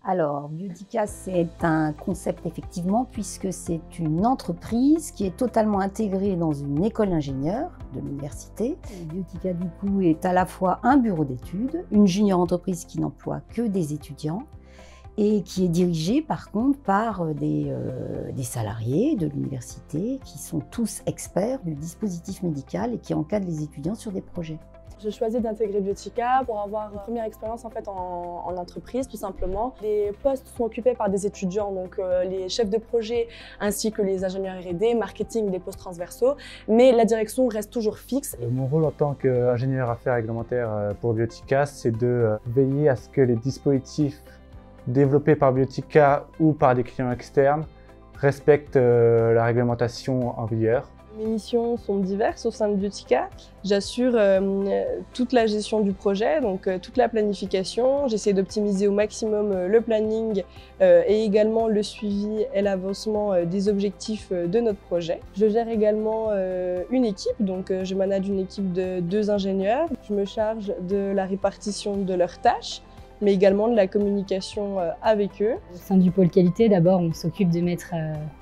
Alors, Biotica, c'est un concept effectivement, puisque c'est une entreprise qui est totalement intégrée dans une école d'ingénieurs de l'université. Biotica, du coup, est à la fois un bureau d'études, une junior entreprise qui n'emploie que des étudiants et qui est dirigée par contre par des salariés de l'université qui sont tous experts du dispositif médical et qui encadrent les étudiants sur des projets. J'ai choisi d'intégrer Biotica pour avoir une première expérience en entreprise, tout simplement. Les postes sont occupés par des étudiants, donc les chefs de projet ainsi que les ingénieurs R&D, marketing, des postes transversaux, mais la direction reste toujours fixe. Mon rôle en tant qu'ingénieur affaires réglementaires pour Biotica, c'est de veiller à ce que les dispositifs développés par Biotica ou par des clients externes respectent la réglementation en vigueur. Mes missions sont diverses au sein de Biotica. J'assure toute la gestion du projet, donc toute la planification. J'essaie d'optimiser au maximum le planning et également le suivi et l'avancement des objectifs de notre projet. Je gère également une équipe, donc je manage une équipe de 2 ingénieurs. Je me charge de la répartition de leurs tâches, mais également de la communication avec eux. Au sein du pôle qualité, d'abord, on s'occupe de mettre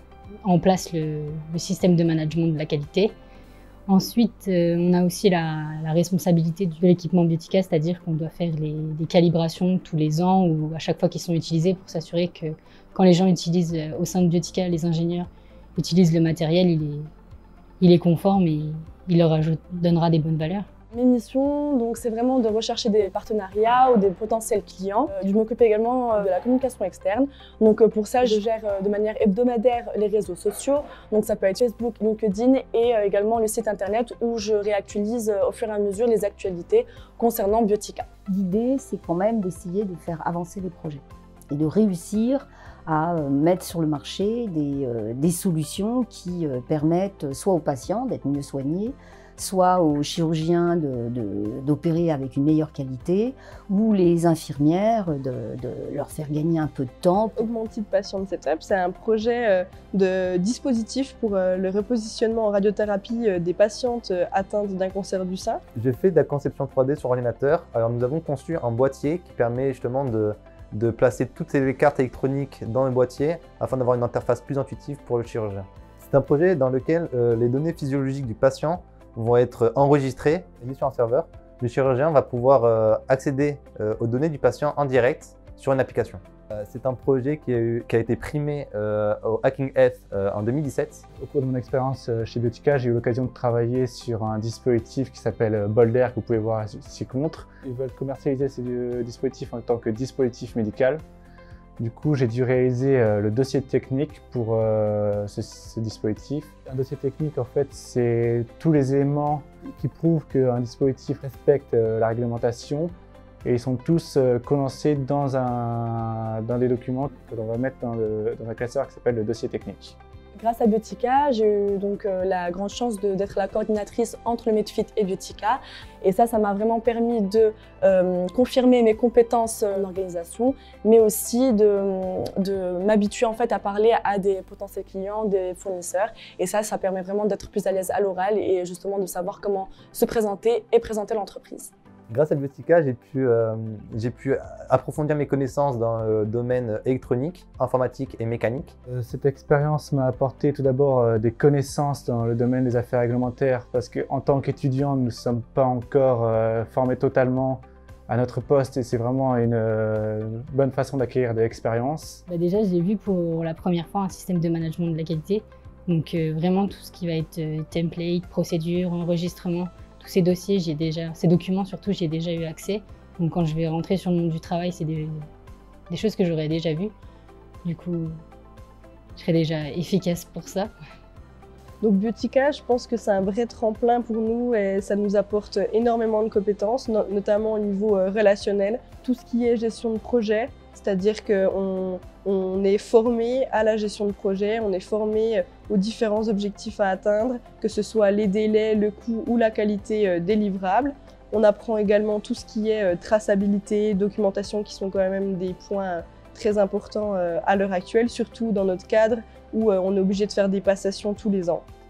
en place le système de management de la qualité. Ensuite, on a aussi la responsabilité de l'équipement Biotica, c'est-à-dire qu'on doit faire des calibrations tous les ans ou à chaque fois qu'ils sont utilisés pour s'assurer que quand les gens utilisent au sein de Biotica, les ingénieurs utilisent le matériel, il est conforme et il leur donnera des bonnes valeurs. Mes missions, donc, c'est vraiment de rechercher des partenariats ou des potentiels clients. Je m'occupe également de la communication externe. Donc, pour ça, je gère de manière hebdomadaire les réseaux sociaux. Donc, ça peut être Facebook, LinkedIn et également le site internet où je réactualise au fur et à mesure les actualités concernant Biotica. L'idée, c'est quand même d'essayer de faire avancer les projets et de réussir à mettre sur le marché des solutions qui permettent soit aux patients d'être mieux soignés, soit aux chirurgiens d'opérer avec une meilleure qualité, ou les infirmières de leur faire gagner un peu de temps. Augmented Patient Setup, c'est un projet de dispositif pour le repositionnement en radiothérapie des patientes atteintes d'un cancer du sein. J'ai fait de la conception 3D sur ordinateur. Alors nous avons conçu un boîtier qui permet justement de placer toutes les cartes électroniques dans le boîtier afin d'avoir une interface plus intuitive pour le chirurgien. C'est un projet dans lequel les données physiologiques du patient vont être enregistrées et mises sur un serveur. Le chirurgien va pouvoir accéder aux données du patient en direct sur une application. C'est un projet qui a été primé au Hacking Health en 2017. Au cours de mon expérience chez Biotica, j'ai eu l'occasion de travailler sur un dispositif qui s'appelle Bolder, que vous pouvez voir ci-contre. Ils veulent commercialiser ce dispositif en tant que dispositif médical. Du coup, j'ai dû réaliser le dossier technique pour ce dispositif. Un dossier technique, en fait, c'est tous les éléments qui prouvent qu'un dispositif respecte la réglementation et ils sont tous condensés dans des documents que l'on va mettre dans un classeur qui s'appelle le dossier technique. Grâce à Biotica, j'ai eu donc la grande chance d'être la coordinatrice entre le Medfit et Biotica. Et ça m'a vraiment permis de confirmer mes compétences en organisation, mais aussi de m'habituer en fait à parler à des potentiels clients, des fournisseurs. Et ça permet vraiment d'être plus à l'aise à l'oral et justement de savoir comment se présenter et présenter l'entreprise. Grâce à Biotica, j'ai pu approfondir mes connaissances dans le domaine électronique, informatique et mécanique. Cette expérience m'a apporté tout d'abord des connaissances dans le domaine des affaires réglementaires parce qu'en tant qu'étudiant, nous ne sommes pas encore formés totalement à notre poste et c'est vraiment une bonne façon d'acquérir de l'expérience. Déjà, j'ai vu pour la première fois un système de management de la qualité. Donc vraiment tout ce qui va être template, procédure, enregistrement. Tous ces dossiers, ces documents surtout, j'ai déjà eu accès. Donc quand je vais rentrer sur le monde du travail, c'est des choses que j'aurais déjà vues. Du coup, je serai déjà efficace pour ça. Donc Biotica, je pense que c'est un vrai tremplin pour nous et ça nous apporte énormément de compétences, notamment au niveau relationnel. Tout ce qui est gestion de projet, c'est-à-dire qu'on est formé à la gestion de projet, on est formé aux différents objectifs à atteindre, que ce soit les délais, le coût ou la qualité des livrables. On apprend également tout ce qui est traçabilité, documentation, qui sont quand même des points très importants à l'heure actuelle, surtout dans notre cadre où on est obligé de faire des passations tous les ans.